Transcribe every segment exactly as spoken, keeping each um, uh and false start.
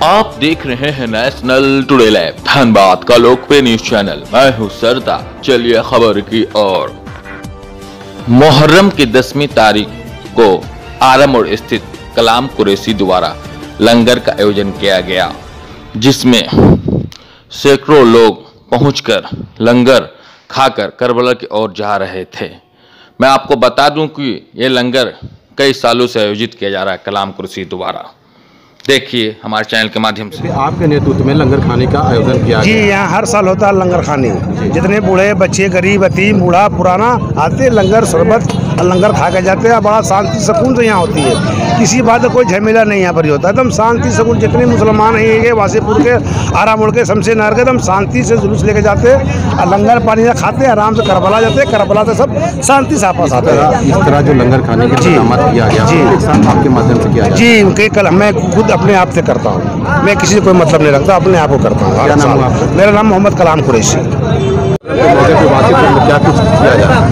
आप देख रहे हैं नेशनल टुडे लाइव धनबाद का लोकप्रिय न्यूज चैनल। मैं हूं सरदा। चलिए खबर की ओर। मुहर्रम की दसवीं तारीख को आरा मोड़ स्थित कलाम कुरैशी द्वारा लंगर का आयोजन किया गया, जिसमें सैकड़ों लोग पहुंचकर लंगर खाकर करबला की ओर जा रहे थे। मैं आपको बता दूं कि ये लंगर कई सालों से आयोजित किया जा रहा है कलाम कुरैशी द्वारा। देखिए हमारे चैनल के माध्यम से। आपके नेतृत्व में लंगर खाने का आयोजन किया जी, यहाँ हर साल होता है लंगर खाने। जितने बूढ़े बच्चे, गरीब, यतीम, बूढ़ा पुराना आते लंगर शरबत लंगर खा के जाते हैं। बड़ा शांति सुकून से यहाँ होती है, किसी बात का कोई झमेला नहीं यहाँ पर होता है। एकदम शांति सुकून। जितने मुसलमान हैं ये वासेपुर के, आरा मोड़ के, शमशेर नगर के, एकदम शांति से जुलूस लेके जाते हैं और लंगर पानी खाते हैं, आराम से करबला जाते हैं। करबला से सब शांति से आपस आते हैं। इस तरह जो लंगर खाने के इंतजाम किया गया जी आपके माध्यम से किया जी, उनके कल मैं खुद अपने आप से करता हूँ। मैं किसी से कोई मतलब नहीं रखता, अपने आप को करता हूँ। क्या नाम है आपका? मेरा नाम मोहम्मद कलाम कुरैशी। क्या कुछ किया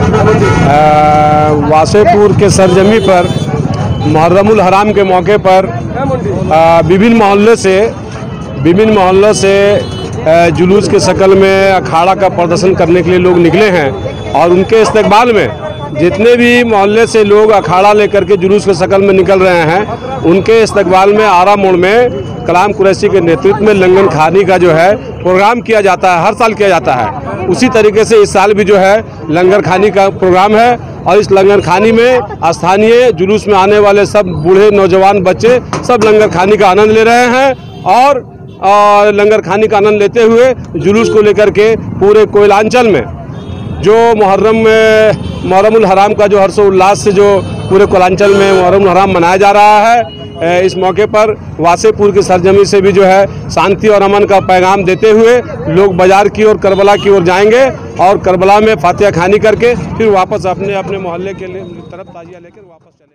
जाए? वासेपुर के सरजमी पर मुहर्रमुल हराम के मौके पर विभिन्न मोहल्ले से विभिन्न मोहल्लों से जुलूस के शक्ल में अखाड़ा का प्रदर्शन करने के लिए लोग निकले हैं और उनके इस्तकबाल में जितने भी मोहल्ले से लोग अखाड़ा लेकर के जुलूस के शक्ल में निकल रहे हैं, उनके इस्तकबाल में आरा मोड़ में कलाम कुरैशी के नेतृत्व में लंगर खाने का जो है प्रोग्राम किया जाता है। हर साल किया जाता है। उसी तरीके से इस साल भी जो है लंगर खाने का प्रोग्राम है और इस लंगर खाने में स्थानीय जुलूस में आने वाले सब बूढ़े, नौजवान, बच्चे सब लंगर खाने का आनंद ले रहे हैं और, और लंगर खाने का आनंद लेते हुए जुलूस को लेकर के पूरे कोयलांचल में जो मुहर्रम में मुहर्रमुल हराम का जो हर्षोल्लास से जो पूरे कोयलांचल में मुहर्रमुल हराम मनाया जा रहा है, इस मौके पर वासेपुर की सरजमी से भी जो है शांति और अमन का पैगाम देते हुए लोग बाजार की ओर, करबला की ओर जाएंगे और करबला में फातिहा खानी करके फिर वापस अपने अपने मोहल्ले के लिए तरफ ताजिया लेकर वापस चले।